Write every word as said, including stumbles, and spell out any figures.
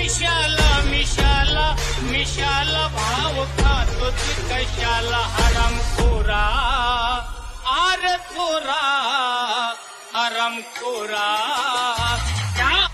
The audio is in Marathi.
मिशाला मिशाला मिशाला भाव खातोच कशाला हराम खोरा आर खोरा हराम खोरा क्या